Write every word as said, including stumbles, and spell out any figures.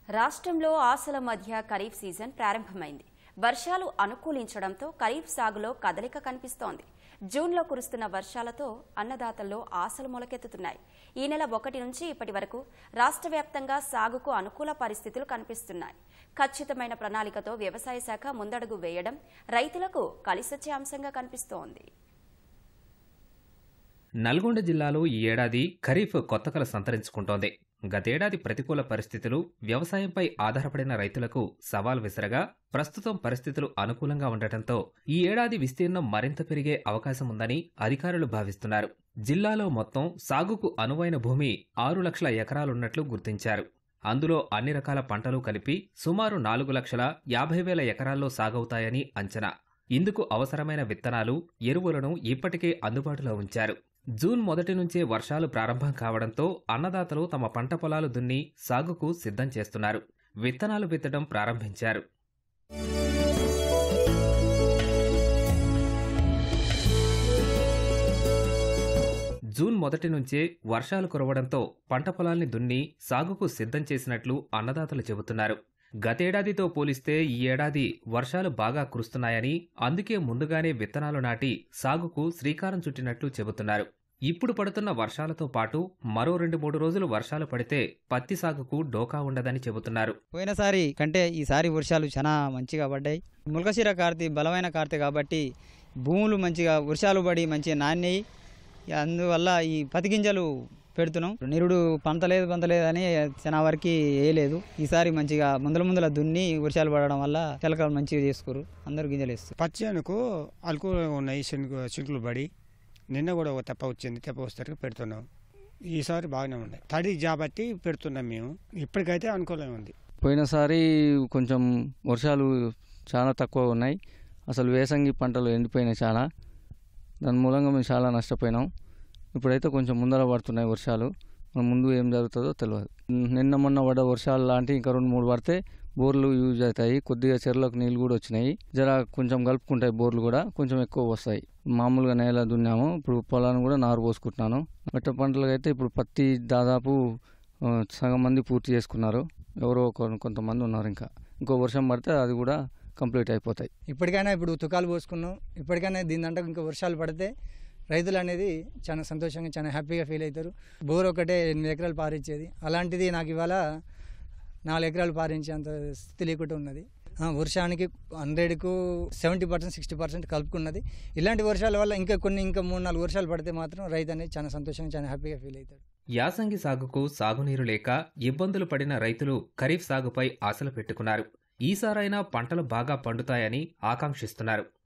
రాష్ట్రంలో ఆశల మధ్య ఖరీఫ్ సీజన్ ప్రారంభమైంది. వర్షాలు అనుకూలించడంతో ఖరీఫ్ సాగులో కదలిక కనిపిస్తోంది. జూన్లో కురుస్తున్న వర్షాలతో అన్నదాతల్లో ఆశలు మొలకెత్తుతున్నాయి. ఈ నెల ఒకటి నుంచి ఇప్పటి వరకు రాష్ట్ర వ్యాప్తంగా సాగుకు అనుకూల పరిస్థితులు కనిపిస్తున్నాయి. ఖచ్చితమైన ప్రణాళికతో వ్యవసాయ శాఖ ముందడుగు వేయడం రైతులకు కలిసొచ్చే అంశంగా కనిపిస్తోంది. నల్గొండ జిల్లాలో ఈ ఏడాది ఖరీఫ్ కొత్త కల సంతరించుకుంటోంది. గతేడాది ప్రతికూల పరిస్థితులు వ్యవసాయంపై ఆధారపడిన రైతులకు సవాల్ విసరగా ప్రస్తుతం పరిస్థితులు అనుకూలంగా ఉండటంతో ఈ ఏడాది విస్తీర్ణం మరింత పెరిగే అవకాశం ఉందని అధికారులు భావిస్తున్నారు. జిల్లాలో మొత్తం సాగుకు అనువైన భూమి ఆరు లక్షల ఎకరాలున్నట్లు గుర్తించారు. అందులో అన్ని రకాల పంటలు కలిపి సుమారు నాలుగు లక్షల యాభై వేల ఎకరాల్లో సాగవుతాయని అంచనా. ఇందుకు అవసరమైన విత్తనాలు, ఎరువులను ఇప్పటికే అందుబాటులో ఉంచారు. జూన్ మొదటి నుంచే వర్షాలు ప్రారంభం కావడంతో అన్నదాతలు తమ పంట పొలాలు దున్ని సాగుకు సిద్ధం చేస్తున్నారు. విత్తనాలు విత్తడం ప్రారంభించారు. జూన్ మొదటి నుంచే వర్షాలు కురవడంతో పంట పొలాల్ని దున్ని సాగుకు సిద్ధం చేసినట్లు అన్నదాతలు చెబుతున్నారు. గతేడాదితో పోలిస్తే ఈ ఏడాది వర్షాలు బాగా కురుస్తున్నాయని, అందుకే ముందుగానే విత్తనాలు నాటి సాగుకు శ్రీకారం చుట్టినట్లు చెబుతున్నారు. ఇప్పుడు పడుతున్న వర్షాలతో పాటు మరో రెండు మూడు రోజులు వర్షాలు పడితే పత్తి సాగుకు డోకా ఉండదని చెబుతున్నారు. పోయినసారి కంటే ఈసారి వర్షాలు చాలా మంచిగా పడ్డాయి. ముల్కశిర కార్తె బలమైన కార్తె కాబట్టి భూములు మంచిగా వర్షాలు పడి మంచిగా నాణ్యాయి. అందువల్ల ఈ పత్తి గింజలు పెడుతున్నాం. నిరుడు పంతలేదు పంతలేదు అని చాలా వరకు వేయలేదు. ఈసారి మంచిగా ముందల ముందల దున్ని వర్షాలు పడడం వల్ల చిలకలు మంచిగా చేసుకోరు, అందరూ గింజలు వేస్తారు. పచ్చి అనుకో అనుకూలంగా ఉన్నాయి. చినుకులు పడి నిన్న కూడా ఒక తెప్ప వచ్చింది. తెప్ప వస్తే పెడుతున్నాం. ఈసారి బాగానే ఉన్నాయి. తడి జాబట్టి పెడుతున్నాం మేము. ఇప్పటికైతే అనుకూలంగా ఉంది. పోయినసారి కొంచెం వర్షాలు చాలా తక్కువ ఉన్నాయి. అసలు వేసంగి పంటలు ఎండిపోయినాయి చాలా. దాని మూలంగా మేము చాలా నష్టపోయినాం. ఇప్పుడైతే కొంచెం ముందర పడుతున్నాయి వర్షాలు. ముందు ఏం జరుగుతుందో తెలియదు. నిన్న మొన్న పడ్డ వర్షాలు లాంటి ఇంకా రెండు మూడు పడితే బోర్లు యూజ్ అవుతాయి. కొద్దిగా చెరువులకు నీళ్ళు కూడా వచ్చినాయి. జర కొంచెం కలుపుకుంటాయి. బోర్లు కూడా కొంచెం ఎక్కువ వస్తాయి. మామూలుగా నేల దున్నాము. ఇప్పుడు పొలాన్ని కూడా నారు పోసుకుంటున్నాను. మెట్ట పంటలకు అయితే ఇప్పుడు పత్తి దాదాపు సగం మంది పూర్తి చేసుకున్నారు. ఎవరో కొంతమంది ఉన్నారు. ఇంకా ఇంకో వర్షం పడితే అది కూడా కంప్లీట్ అయిపోతాయి. ఇప్పటికైనా ఇప్పుడు తుకాలు పోసుకున్నాం. ఇప్పటికైనా దీని అంటే ఇంకా వర్షాలు పడితే రైతులు అనేది చాలా సంతోషంగా చాలా హ్యాపీగా ఫీల్ అవుతారు. బోర్ ఒకటే ఎనిమిది ఎకరాలు పారించేది, అలాంటిది నాకు ఇవాళ నాలుగు ఎకరాలు పారించేంత స్థితి లేకుండా ఉన్నది. వర్షానికి హండ్రెడ్కు సెవెంటీ పర్సెంట్ సిక్స్టీ పర్సెంట్ కలుపుకున్నది. ఇలాంటి వర్షాల వల్ల ఇంకా కొన్ని ఇంకా మూడు నాలుగు వర్షాలు పడితే మాత్రం రైతు అనేది చాలా సంతోషంగా చాలా హ్యాపీగా ఫీల్ అవుతాడు. యాసంగి సాగుకు సాగునీరు లేక ఇబ్బందులు పడిన రైతులు ఖరీఫ్ సాగుపై ఆశలు పెట్టుకున్నారు. ఈసారైనా పంటలు బాగా పండుతాయని ఆకాంక్షిస్తున్నారు.